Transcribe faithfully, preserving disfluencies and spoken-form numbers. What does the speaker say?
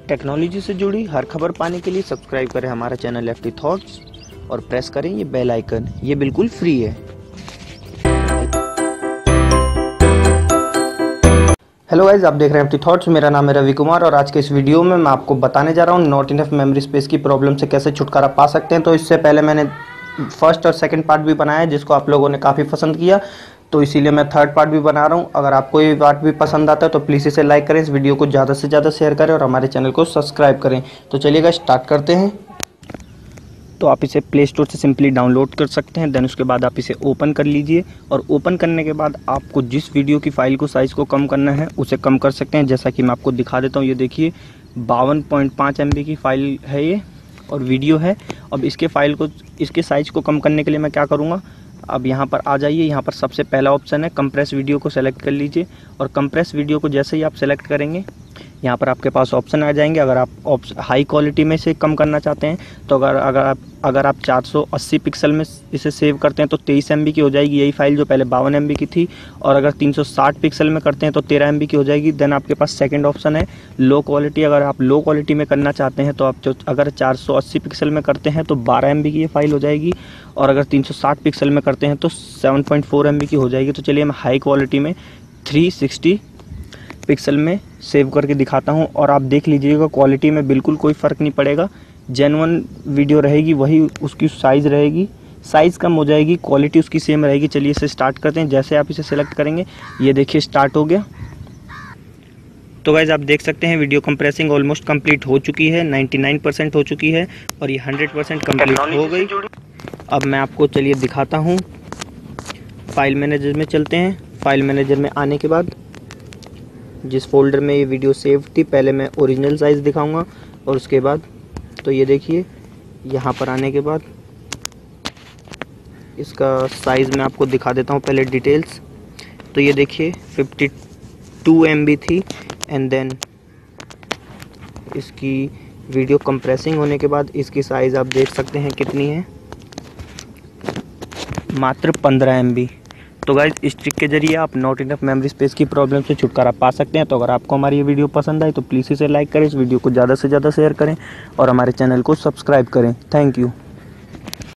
Technology से जुड़ी हर खबर पाने के लिए सब्सक्राइब करें हमारा चैनल लेफ्टी थॉट्स और प्रेस करें ये बेल आइकन। ये बिल्कुल फ्री है। हेलो गाइस, आप देख रहे हैं लेफ्टी थॉट्स। मेरा नाम है रवि कुमार और आज के इस वीडियो में मैं आपको बताने जा रहा हूँ नॉट इनफ मेमोरी स्पेस की प्रॉब्लम से कैसे छुटकारा पा सकते हैं। तो इससे पहले मैंने फर्स्ट और सेकंड पार्ट भी बनाया है जिसको आप लोगों ने काफ़ी पसंद किया, तो इसीलिए मैं थर्ड पार्ट भी बना रहा हूँ। अगर आपको ये पार्ट भी पसंद आता है तो प्लीज़ इसे लाइक करें, इस वीडियो को ज़्यादा से ज़्यादा शेयर करें और हमारे चैनल को सब्सक्राइब करें। तो चलिएगा स्टार्ट करते हैं। तो आप इसे प्ले स्टोर से सिंपली डाउनलोड कर सकते हैं। देन उसके बाद आप इसे ओपन कर लीजिए और ओपन करने के बाद आपको जिस वीडियो की फ़ाइल को साइज़ को कम करना है उसे कम कर सकते हैं। जैसा कि मैं आपको दिखा देता हूँ, ये देखिए बावन पॉइंट पाँच एम बी की फ़ाइल है ये और वीडियो है। अब इसके फ़ाइल को इसके साइज़ को कम करने के लिए मैं क्या करूँगा, अब यहाँ पर आ जाइए। यहाँ पर सबसे पहला ऑप्शन है कंप्रेस वीडियो को सेलेक्ट कर लीजिए और कंप्रेस वीडियो को जैसे ही आप सेलेक्ट करेंगे यहाँ पर आपके पास ऑप्शन आ जाएंगे। अगर आप हाई क्वालिटी में से कम करना चाहते हैं तो अगर अगर आप अगर आप चार सौ अस्सी पिक्सल में इसे सेव करते हैं तो तेईस एम बी की हो जाएगी यही फाइल जो पहले बावन एम बी की थी, और अगर तीन सौ साठ पिक्सल में करते हैं तो तेरह एम बी की हो जाएगी। देन आपके पास सेकंड ऑप्शन है लो क्वालिटी। अगर आप लो क्वालिटी में करना चाहते हैं तो आप जो अगर चार सौ अस्सी पिक्सल में करते हैं तो बारह एम बी की ये फाइल हो जाएगी, और अगर तीन सौ साठ पिक्सल में करते हैं तो seven point four M B की हो जाएगी। तो चलिए मैं हाई क्वालिटी में थ्री सिक्सटी पिक्सल में सेव करके दिखाता हूं और आप देख लीजिएगा क्वालिटी में बिल्कुल कोई फ़र्क नहीं पड़ेगा। जेन्युइन वीडियो रहेगी, वही उसकी साइज़ रहेगी, साइज़ कम हो जाएगी, क्वालिटी उसकी सेम रहेगी। चलिए इसे स्टार्ट करते हैं। जैसे आप इसे सेलेक्ट करेंगे ये देखिए स्टार्ट हो गया। तो गाइज आप देख सकते हैं वीडियो कंप्रेसिंग ऑलमोस्ट कंप्लीट हो चुकी है, निन्यानवे परसेंट हो चुकी है और ये हंड्रेड परसेंट कंप्लीट हो गई। अब मैं आपको चलिए दिखाता हूँ। फाइल मैनेजर में चलते हैं। फाइल मैनेजर में आने के बाद जिस फोल्डर में ये वीडियो सेव थी पहले मैं ओरिजिनल साइज़ दिखाऊंगा और उसके बाद तो ये देखिए यहाँ पर आने के बाद इसका साइज़ मैं आपको दिखा देता हूँ पहले डिटेल्स। तो ये देखिए फिफ्टी टू एम बी थी एंड देन इसकी वीडियो कंप्रेसिंग होने के बाद इसकी साइज़ आप देख सकते हैं कितनी है, मात्र पंद्रह एम बी। तो गाइज इस ट्रिक के जरिए आप नॉट इनफ मेमोरी स्पेस की प्रॉब्लम से छुटकारा पा सकते हैं। तो अगर आपको हमारी ये वीडियो पसंद आई तो प्लीज़ इसे लाइक करें, इस वीडियो को ज़्यादा से ज़्यादा शेयर करें और हमारे चैनल को सब्सक्राइब करें। Thank you.